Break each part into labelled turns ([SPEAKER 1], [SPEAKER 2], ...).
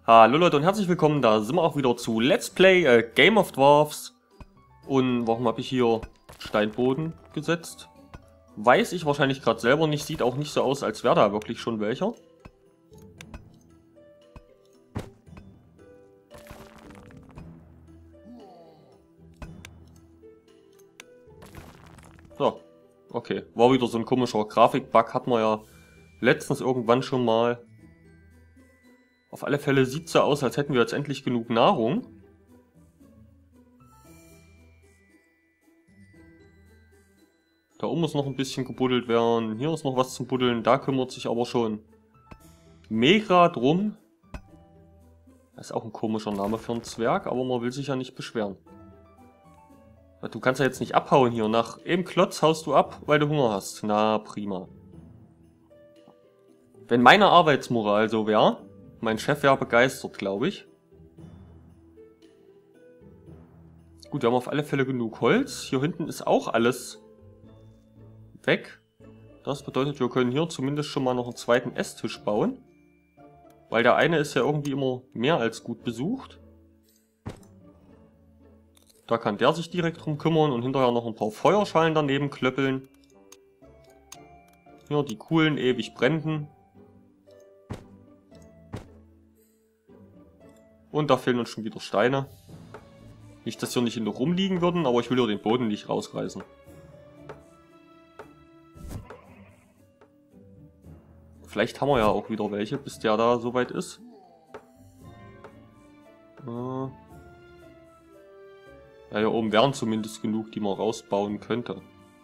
[SPEAKER 1] Hallo Leute und herzlich willkommen, da sind wir auch wieder zu Let's Play Game of Dwarfs. Und warum habe ich hier Steinboden gesetzt? Weiß ich wahrscheinlich gerade selber nicht, sieht auch nicht so aus, als wäre da wirklich schon welcher. So, okay, war wieder so ein komischer Grafikbug, hatten wir ja letztens irgendwann schon mal. Auf alle Fälle sieht es so aus, als hätten wir jetzt endlich genug Nahrung. Da oben muss noch ein bisschen gebuddelt werden. Hier ist noch was zum Buddeln. Da kümmert sich aber schon Mega drum. Das ist auch ein komischer Name für einen Zwerg, aber man will sich ja nicht beschweren. Du kannst ja jetzt nicht abhauen hier. Nach eben Klotz haust du ab, weil du Hunger hast. Na, prima. Wenn meine Arbeitsmoral so wäre, mein Chef wäre begeistert, glaube ich. Gut, wir haben auf alle Fälle genug Holz. Hier hinten ist auch alles weg. Das bedeutet, wir können hier zumindest schon mal noch einen zweiten Esstisch bauen. Weil der eine ist ja irgendwie immer mehr als gut besucht. Da kann der sich direkt drum kümmern und hinterher noch ein paar Feuerschalen daneben klöppeln. Hier die coolen, ewig brennenden. Und da fehlen uns schon wieder Steine. Nicht, dass hier nicht noch rumliegen würden, aber ich will ja den Boden nicht rausreißen. Vielleicht haben wir ja auch wieder welche, bis der da soweit ist. Ja, hier oben wären zumindest genug, die man rausbauen könnte.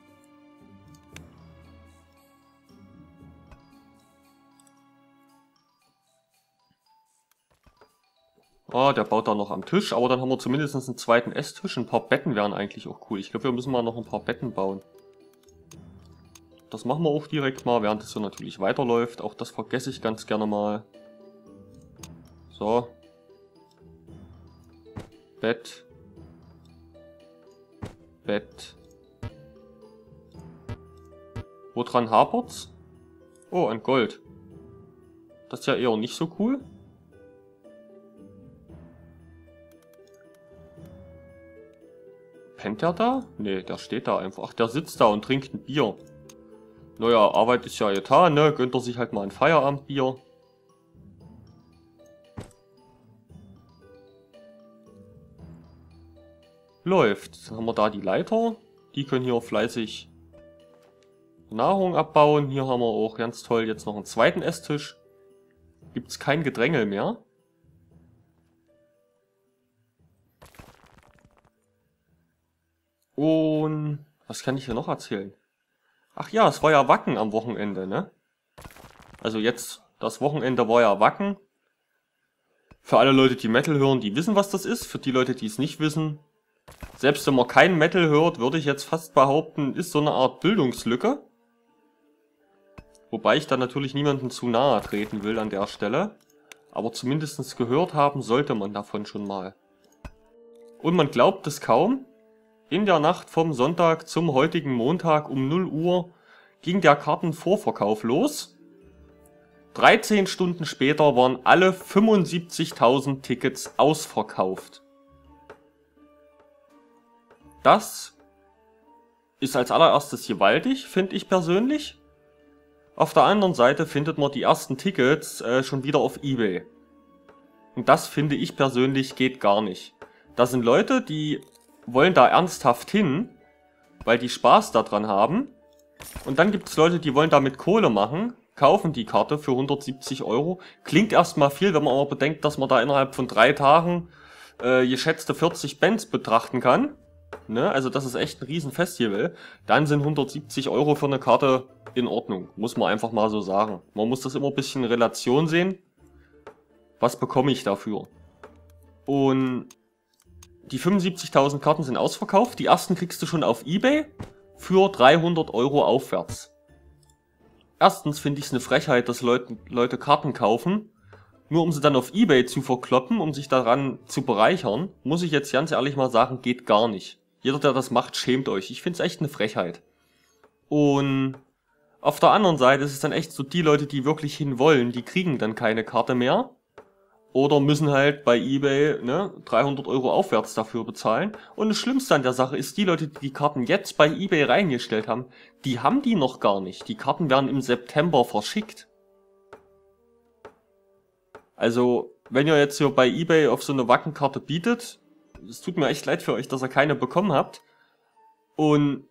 [SPEAKER 1] Ah, der baut da noch am Tisch, aber dann haben wir zumindest einen zweiten Esstisch. Ein paar Betten wären eigentlich auch cool. Ich glaube, wir müssen mal noch ein paar Betten bauen. Das machen wir auch direkt mal, während es so natürlich weiterläuft. Auch das vergesse ich ganz gerne mal. So. Bett. Bett. Woran hapert's? Oh, ein Gold. Das ist ja eher nicht so cool. Pennt der da? Nee, der steht da einfach. Ach, der sitzt da und trinkt ein Bier. Naja, Arbeit ist ja getan, ne? Gönnt er sich halt mal ein Feierabendbier. Läuft. Dann haben wir da die Leiter. Die können hier fleißig Nahrung abbauen. Hier haben wir auch ganz toll jetzt noch einen zweiten Esstisch. Gibt's kein Gedrängel mehr. Und was kann ich hier noch erzählen? Ach ja, es war ja Wacken am Wochenende, ne? Also jetzt, das Wochenende war ja Wacken. Für alle Leute, die Metal hören, die wissen, was das ist. Für die Leute, die es nicht wissen, selbst wenn man kein Metal hört, würde ich jetzt fast behaupten, ist so eine Art Bildungslücke. Wobei ich da natürlich niemandem zu nahe treten will an der Stelle. Aber zumindest gehört haben sollte man davon schon mal. Und man glaubt es kaum. In der Nacht vom Sonntag zum heutigen Montag um 0 Uhr ging der Kartenvorverkauf los. 13 Stunden später waren alle 75.000 Tickets ausverkauft. Das ist als allererstes gewaltig, finde ich persönlich. Auf der anderen Seite findet man die ersten Tickets schon wieder auf eBay. Und das finde ich persönlich geht gar nicht. Das sind Leute, die wollen da ernsthaft hin, weil die Spaß daran haben. Und dann gibt es Leute, die wollen damit Kohle machen, kaufen die Karte für 170 Euro. Klingt erstmal viel, wenn man aber bedenkt, dass man da innerhalb von 3 Tagen geschätzte 40 Bands betrachten kann. Ne? Also das ist echt ein Riesenfestival. Dann sind 170 Euro für eine Karte in Ordnung, muss man einfach mal so sagen. Man muss das immer ein bisschen in Relation sehen. Was bekomme ich dafür? Und die 75.000 Karten sind ausverkauft. Die ersten kriegst du schon auf eBay für 300 Euro aufwärts. Erstens finde ich es eine Frechheit, dass Leute Karten kaufen, nur um sie dann auf eBay zu verkloppen, um sich daran zu bereichern. Muss ich jetzt ganz ehrlich mal sagen, geht gar nicht. Jeder, der das macht, schämt euch. Ich finde es echt eine Frechheit. Und auf der anderen Seite ist es dann echt so, die Leute, die wirklich hin wollen, die kriegen dann keine Karte mehr. oder müssen halt bei eBay, ne, 300 € aufwärts dafür bezahlen. Und das Schlimmste an der Sache ist, die Leute, die die Karten jetzt bei eBay reingestellt haben, die haben die noch gar nicht. Die Karten werden im September verschickt. Also, wenn ihr jetzt hier bei eBay auf so eine Wackenkarte bietet, es tut mir echt leid für euch, dass ihr keine bekommen habt. Und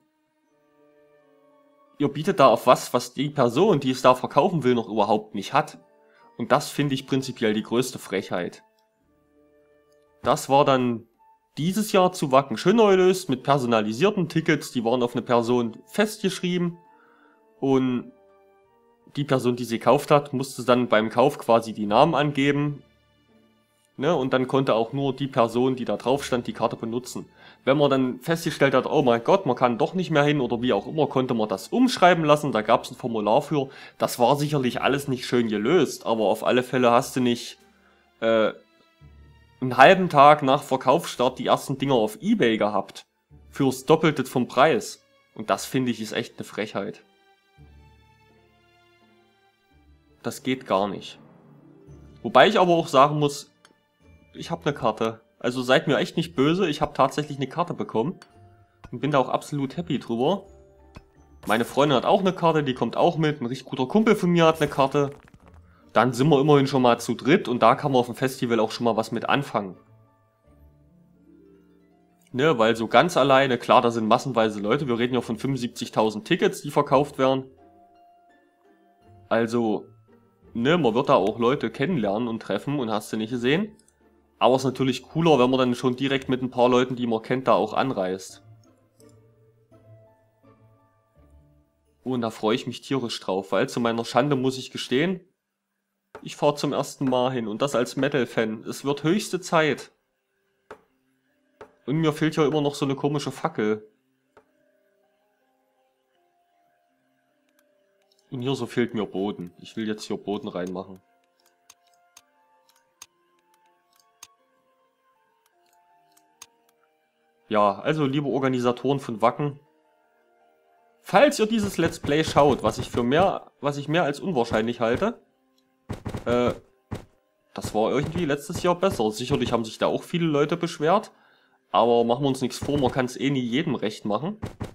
[SPEAKER 1] ihr bietet da auf was die Person, die es da verkaufen will, noch überhaupt nicht hat. Und das finde ich prinzipiell die größte Frechheit. Das war dann dieses Jahr zu Wacken Schönneulös mit personalisierten Tickets, die waren auf eine Person festgeschrieben. Und die Person, die sie gekauft hat, musste dann beim Kauf quasi die Namen angeben. Ne, und dann konnte auch nur die Person, die da drauf stand, die Karte benutzen. Wenn man dann festgestellt hat, oh mein Gott, man kann doch nicht mehr hin oder wie auch immer, konnte man das umschreiben lassen, da gab es ein Formular für. Das war sicherlich alles nicht schön gelöst, aber auf alle Fälle hast du nicht einen halben Tag nach Verkaufsstart die ersten Dinger auf eBay gehabt. Fürs Doppelte vom Preis. Und das finde ich ist echt eine Frechheit. Das geht gar nicht. Wobei ich aber auch sagen muss, ich habe eine Karte. Also seid mir echt nicht böse, ich habe tatsächlich eine Karte bekommen. Und bin da auch absolut happy drüber. Meine Freundin hat auch eine Karte, die kommt auch mit. Ein richtig guter Kumpel von mir hat eine Karte. Dann sind wir immerhin schon mal zu dritt und da kann man auf dem Festival auch schon mal was mit anfangen. Ne, weil so ganz alleine, klar, da sind massenweise Leute, wir reden ja von 75.000 Tickets, die verkauft werden. Also, ne, man wird da auch Leute kennenlernen und treffen und hast du nicht gesehen. Aber es ist natürlich cooler, wenn man dann schon direkt mit ein paar Leuten, die man kennt, da auch anreist. Und da freue ich mich tierisch drauf, weil zu meiner Schande muss ich gestehen, ich fahre zum ersten Mal hin und das als Metal-Fan. Es wird höchste Zeit. Und mir fehlt ja immer noch so eine komische Fackel. Und hier so fehlt mir Boden. Ich will jetzt hier Boden reinmachen. Ja, also liebe Organisatoren von Wacken, falls ihr dieses Let's Play schaut, was ich mehr als unwahrscheinlich halte, das war irgendwie letztes Jahr besser. Sicherlich haben sich da auch viele Leute beschwert, aber machen wir uns nichts vor, man kann es eh nie jedem recht machen.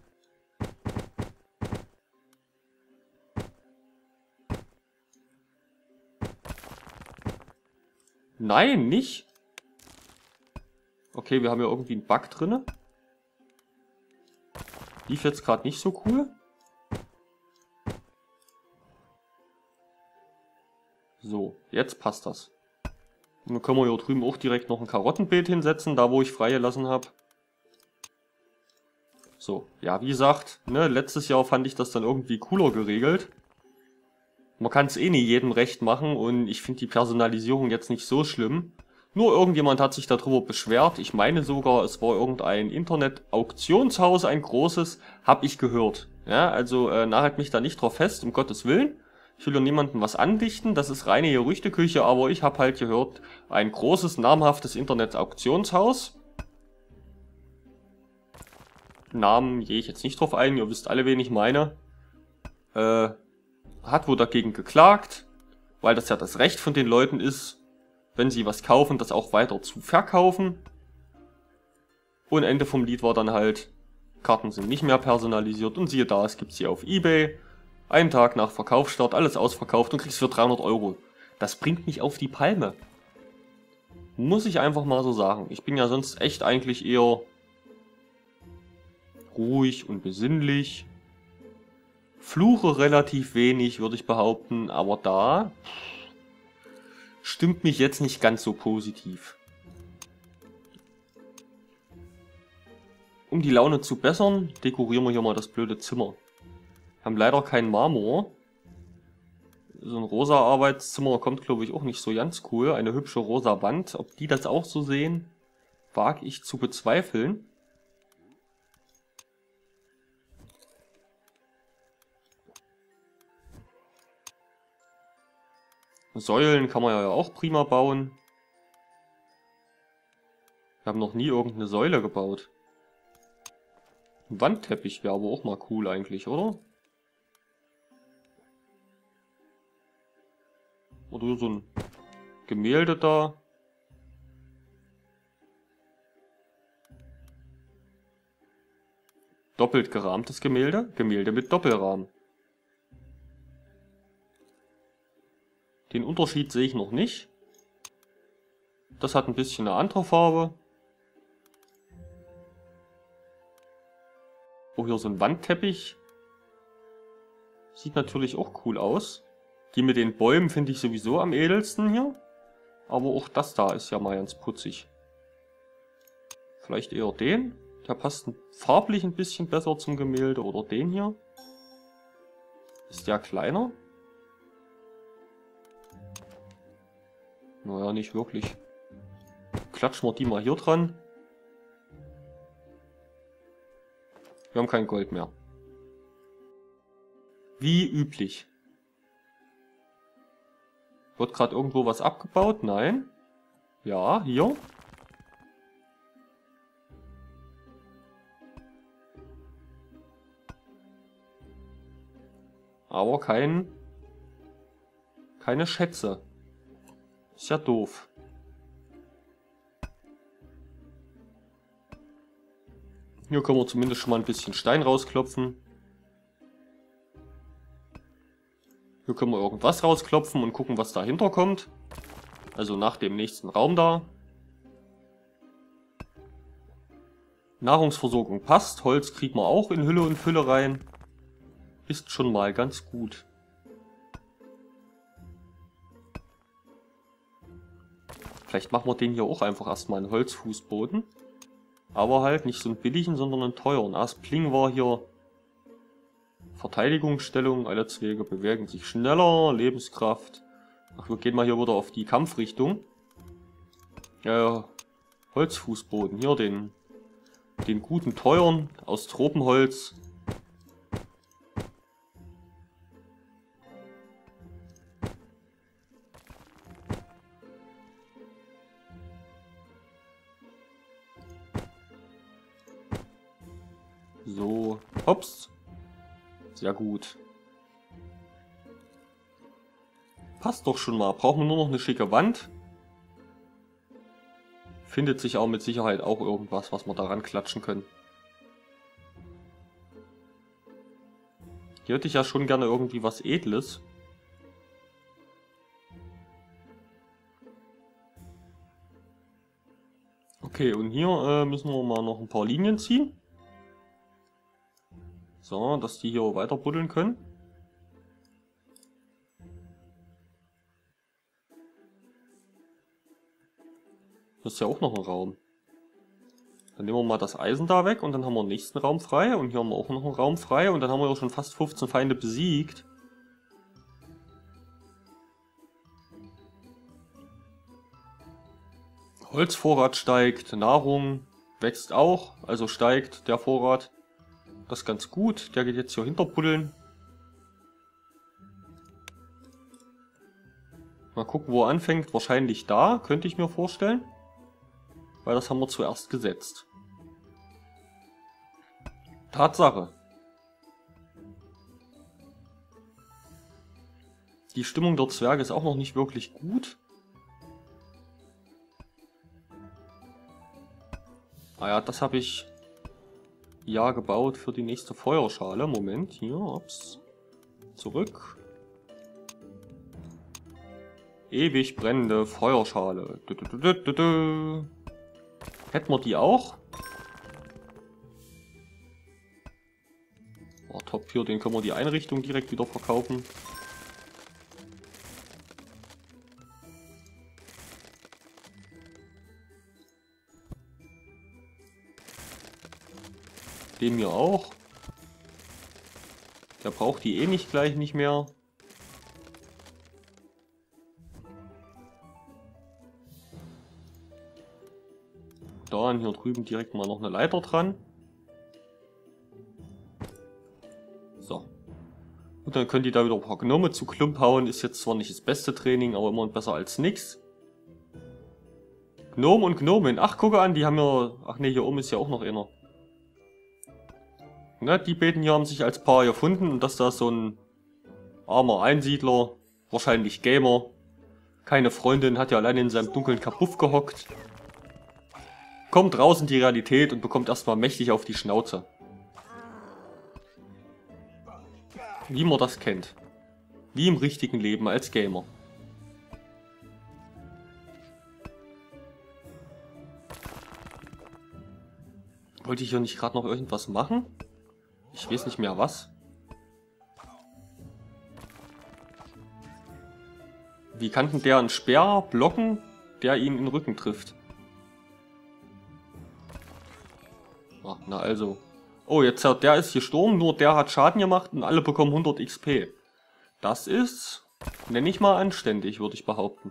[SPEAKER 1] Nein, nicht. Okay, wir haben ja irgendwie einen Bug drinne. Lief jetzt gerade nicht so cool. So, jetzt passt das. Und dann können wir hier drüben auch direkt noch ein Karottenbeet hinsetzen, da wo ich freigelassen habe. So, ja, wie gesagt, ne, letztes Jahr fand ich das dann irgendwie cooler geregelt. Man kann es eh nie jedem recht machen und ich finde die Personalisierung jetzt nicht so schlimm. Nur irgendjemand hat sich darüber beschwert. Ich meine sogar, es war irgendein Internet-Auktionshaus, ein großes, habe ich gehört. Ja, also nagelt mich da nicht drauf fest, um Gottes Willen. Ich will ja niemandem was andichten, das ist reine Gerüchteküche, aber ich habe halt gehört, ein großes, namhaftes Internet-Auktionshaus. Namen gehe ich jetzt nicht drauf ein, ihr wisst alle, wen ich meine. Hat wohl dagegen geklagt, weil das ja das Recht von den Leuten ist, wenn sie was kaufen, das auch weiter zu verkaufen. Und Ende vom Lied war dann halt, Karten sind nicht mehr personalisiert und siehe da, es gibt sie auf eBay. Einen Tag nach Verkaufsstart, alles ausverkauft und kriegst für 300 €. Das bringt mich auf die Palme. Muss ich einfach mal so sagen. Ich bin ja sonst echt eigentlich eher ruhig und besinnlich. Fluche relativ wenig, würde ich behaupten, aber da stimmt mich jetzt nicht ganz so positiv. Um die Laune zu bessern, dekorieren wir hier mal das blöde Zimmer. Wir haben leider keinen Marmor. So ein rosa Arbeitszimmer kommt, glaube ich, auch nicht so ganz cool. Eine hübsche rosa Wand. Ob die das auch so sehen, wage ich zu bezweifeln. Säulen kann man ja auch prima bauen. Wir haben noch nie irgendeine Säule gebaut. Ein Wandteppich wäre aber auch mal cool eigentlich, oder? Oder so ein Gemälde da. Doppelt gerahmtes Gemälde. Gemälde mit Doppelrahmen. Den Unterschied sehe ich noch nicht. Das hat ein bisschen eine andere Farbe. Oh, hier so ein Wandteppich. Sieht natürlich auch cool aus. Die mit den Bäumen finde ich sowieso am edelsten hier. Aber auch das da ist ja mal ganz putzig. Vielleicht eher den. Der passt farblich ein bisschen besser zum Gemälde. Oder den hier. Ist der kleiner? Naja, nicht wirklich. Klatschen wir die mal hier dran. Wir haben kein Gold mehr. Wie üblich. Wird gerade irgendwo was abgebaut? Nein. Ja, hier. Aber keine Schätze. Ist ja doof. Hier können wir zumindest schon mal ein bisschen Stein rausklopfen. Hier können wir irgendwas rausklopfen und gucken, was dahinter kommt. Also nach dem nächsten Raum da. Nahrungsversorgung passt. Holz kriegt man auch in Hülle und Fülle rein. Ist schon mal ganz gut. Vielleicht machen wir den hier auch einfach erstmal einen Holzfußboden. Aber halt nicht so einen billigen, sondern einen teuren. Aspling war hier Verteidigungsstellung. Alle Zweige bewegen sich schneller. Lebenskraft. Ach, wir gehen mal hier wieder auf die Kampfrichtung. Holzfußboden. Hier den guten teuren aus Tropenholz. So, hops. Sehr gut. Passt doch schon mal. Brauchen wir nur noch eine schicke Wand. Findet sich auch mit Sicherheit auch irgendwas, was wir daran klatschen können. Hier hätte ich ja schon gerne irgendwie was Edles. Okay, und hier müssen wir mal noch ein paar Linien ziehen. So, dass die hier weiter buddeln können. Hier ist ja auch noch ein Raum. Dann nehmen wir mal das Eisen da weg und dann haben wir den nächsten Raum frei. Und hier haben wir auch noch einen Raum frei. Und dann haben wir ja schon fast 15 Feinde besiegt. Holzvorrat steigt, Nahrung wächst auch, also steigt der Vorrat. Das ist ganz gut. Der geht jetzt hier hinterbuddeln. Mal gucken, wo er anfängt. Wahrscheinlich da, könnte ich mir vorstellen. Weil das haben wir zuerst gesetzt. Tatsache. Die Stimmung der Zwerge ist auch noch nicht wirklich gut. Ah ja, das habe ich ja gebaut für die nächste Feuerschale. Moment, hier, ups. Zurück. Ewig brennende Feuerschale. Hätten wir die auch? Oh, top, hier, den können wir die Einrichtung direkt wieder verkaufen. Den hier auch. Der braucht die eh nicht gleich nicht mehr. Da und hier drüben direkt mal noch eine Leiter dran. So. Und dann können die da wieder ein paar Gnome zu Klump hauen. Ist jetzt zwar nicht das beste Training, aber immer besser als nix. Gnome und Gnomen. Ach, gucke an, die haben ja... Ach ne, hier oben ist ja auch noch einer. Na, die beiden hier haben sich als Paar gefunden und dass da so ein armer Einsiedler, wahrscheinlich Gamer, Keine Freundin, hat ja alleine in seinem dunklen Kabuff gehockt. Kommt raus in die Realität und bekommt erstmal mächtig auf die Schnauze. Wie man das kennt. Wie im richtigen Leben als Gamer. Wollte ich hier nicht gerade noch irgendwas machen? Ich weiß nicht mehr was. Wie kann denn der einen Speer blocken, der ihn in den Rücken trifft? Ach, na also. Oh, jetzt der ist gestorben, nur der hat Schaden gemacht und alle bekommen 100 XP. Das ist, nenne ich mal, anständig, würde ich behaupten.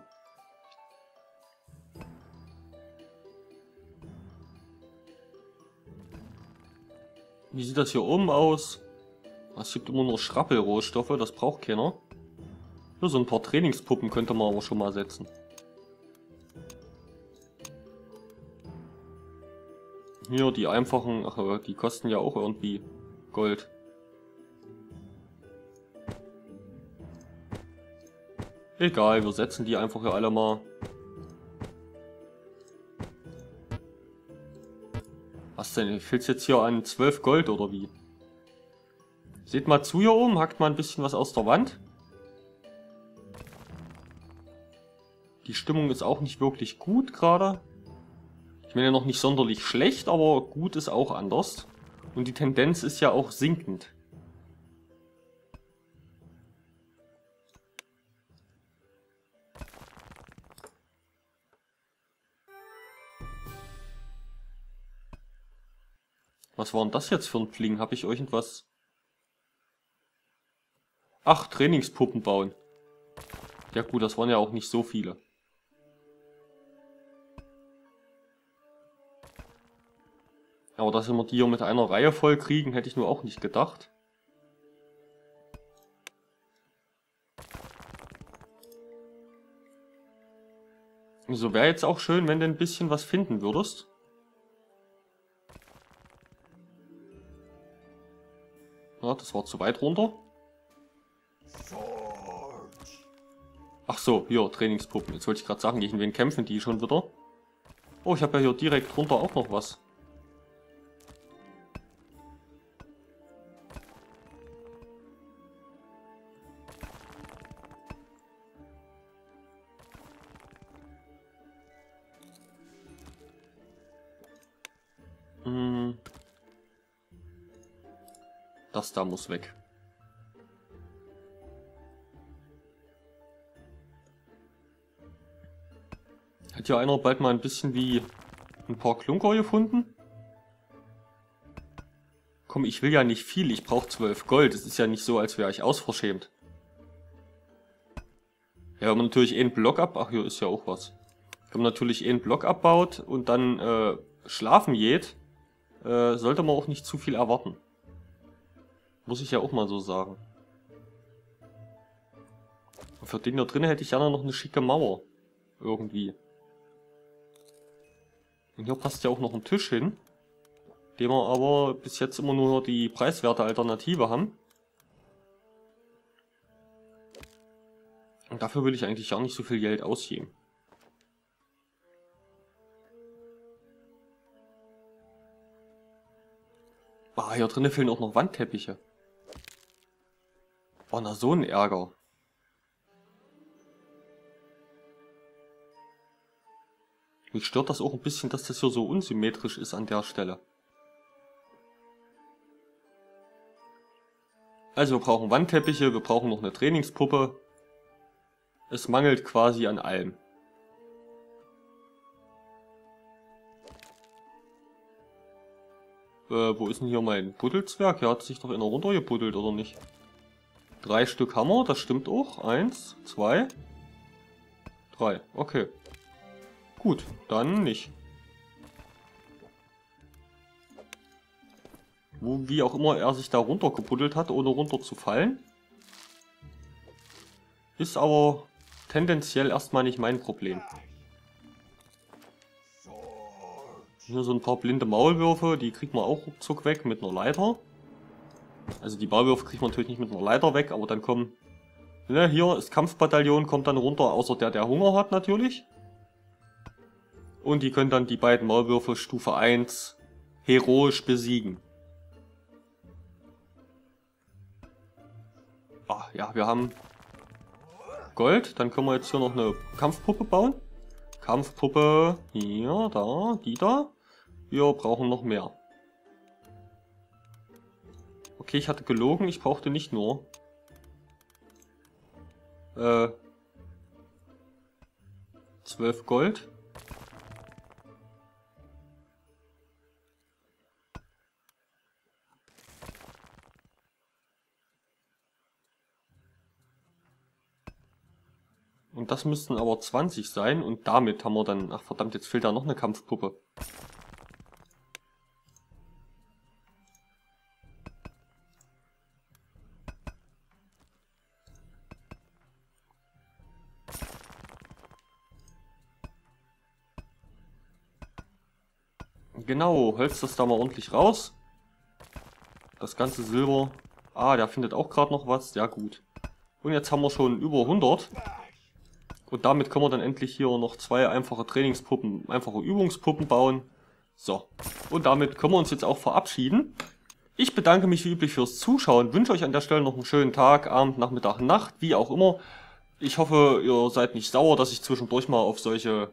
[SPEAKER 1] Wie sieht das hier oben aus? Es gibt immer nur Schrappelrohstoffe, das braucht keiner. Nur so ein paar Trainingspuppen könnte man aber schon mal setzen. Hier die einfachen, ach, die kosten ja auch irgendwie Gold. Egal, wir setzen die einfach hier alle mal. Was denn? Fehlt jetzt hier an 12 Gold oder wie? Seht mal zu hier oben, hackt mal ein bisschen was aus der Wand. Die Stimmung ist auch nicht wirklich gut gerade. Ich meine ja noch nicht sonderlich schlecht, aber gut ist auch anders. Und die Tendenz ist ja auch sinkend. Was war denn das jetzt für ein Fling? Habe ich irgendwas... Ach, Trainingspuppen bauen. Ja gut, das waren ja auch nicht so viele. Aber dass wir die hier mit einer Reihe voll kriegen, hätte ich nur auch nicht gedacht. So wäre jetzt auch schön, wenn du ein bisschen was finden würdest. Ja, das war zu weit runter. Ach so, hier, Trainingspuppen. Jetzt wollte ich gerade sagen, gegen wen kämpfen die schon wieder? Oh, ich habe ja hier direkt drunter auch noch was. Das da muss weg. Hat ja einer bald mal ein bisschen wie ein paar Klunker gefunden? Komm, ich will ja nicht viel, ich brauche 12 Gold. Es ist ja nicht so, als wäre ich ausverschämt. Ja, wenn man natürlich einen Block ab... Ach, hier ist ja auch was. Wenn man natürlich einen Block abbaut und dann schlafen geht, sollte man auch nicht zu viel erwarten. Muss ich ja auch mal so sagen. Und für den da drin hätte ich gerne noch eine schicke Mauer. Irgendwie. Und hier passt ja auch noch ein Tisch hin. Dem wir aber bis jetzt immer nur die preiswerte Alternative haben. Und dafür will ich eigentlich gar nicht so viel Geld ausgeben. Ah, hier drinnen fehlen auch noch Wandteppiche. Oh, na so ein Ärger. Mich stört das auch ein bisschen, dass das hier so unsymmetrisch ist an der Stelle. Also wir brauchen Wandteppiche, wir brauchen noch eine Trainingspuppe. Es mangelt quasi an allem. Wo ist denn hier mein Buddelswerk? Hier hat sich doch einer runtergebuddelt, oder nicht? 3 Stück Hammer, das stimmt auch. 1, 2, 3. Okay. Gut, dann nicht. Wie auch immer er sich da runtergebuddelt hat, ohne runter zu fallen. Ist aber tendenziell erstmal nicht mein Problem. Hier so ein paar blinde Maulwürfe, die kriegt man auch ruckzuck weg mit einer Leiter. Also die Maulwürfe kriegt man natürlich nicht mit einer Leiter weg, aber dann kommen Ne, hier ist Kampfbataillon, kommt dann runter, außer der Hunger hat natürlich. Und die können dann die beiden Maulwürfe Stufe 1 heroisch besiegen. Ah, ja, wir haben Gold. Dann können wir jetzt hier noch eine Kampfpuppe bauen. Kampfpuppe, hier, da, die da. Wir brauchen noch mehr. Okay, ich hatte gelogen, ich brauchte nicht nur 12 Gold. Und das müssten aber 20 sein und damit haben wir dann... Ach verdammt, jetzt fehlt da noch eine Kampfpuppe. Genau, hölzt das da mal ordentlich raus. Das ganze Silber. Ah, der findet auch gerade noch was. Ja gut. Und jetzt haben wir schon über 100. Und damit können wir dann endlich hier noch 2 einfache Trainingspuppen, einfache Übungspuppen bauen. So. Und damit können wir uns jetzt auch verabschieden. Ich bedanke mich wie üblich fürs Zuschauen. Wünsche euch an der Stelle noch einen schönen Tag, Abend, Nachmittag, Nacht, wie auch immer. Ich hoffe, ihr seid nicht sauer, dass ich zwischendurch mal auf solche...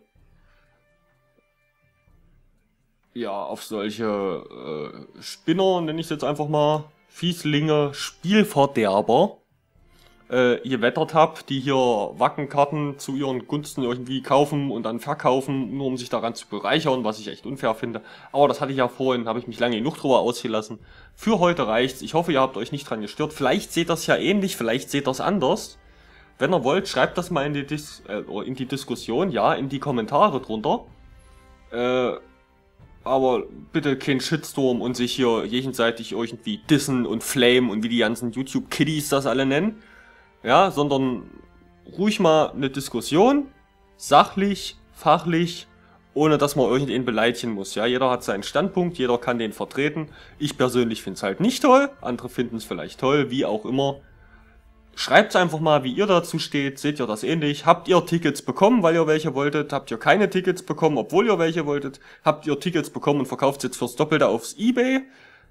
[SPEAKER 1] Ja, auf solche Spinner, nenne ich es jetzt einfach mal, Fieslinge, Spielverderber, gewettert habe, die hier Wackenkarten zu ihren Gunsten irgendwie kaufen und dann verkaufen, nur um sich daran zu bereichern, was ich echt unfair finde. Aber das hatte ich ja vorhin, habe ich mich lange genug drüber ausgelassen. Für heute reicht's. Ich hoffe, ihr habt euch nicht dran gestört. Vielleicht seht ihr es ja ähnlich, vielleicht seht ihr es anders. Wenn ihr wollt, schreibt das mal in die Diskussion, ja, in die Kommentare drunter. Aber bitte kein Shitstorm und sich hier gegenseitig irgendwie dissen und flamen und wie die ganzen YouTube-Kiddies das alle nennen. Ja, sondern ruhig mal eine Diskussion, sachlich, fachlich, ohne dass man irgendwen beleidigen muss. Ja, jeder hat seinen Standpunkt, jeder kann den vertreten. Ich persönlich finde es halt nicht toll, andere finden es vielleicht toll, wie auch immer. Schreibt einfach mal, wie ihr dazu steht. Seht ihr das ähnlich? Habt ihr Tickets bekommen, weil ihr welche wolltet? Habt ihr keine Tickets bekommen, obwohl ihr welche wolltet? Habt ihr Tickets bekommen und verkauft jetzt fürs Doppelte aufs eBay?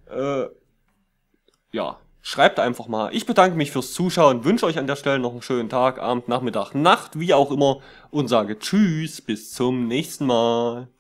[SPEAKER 1] Ja, schreibt einfach mal. Ich bedanke mich fürs Zuschauen, wünsche euch an der Stelle noch einen schönen Tag, Abend, Nachmittag, Nacht, wie auch immer und sage Tschüss, bis zum nächsten Mal.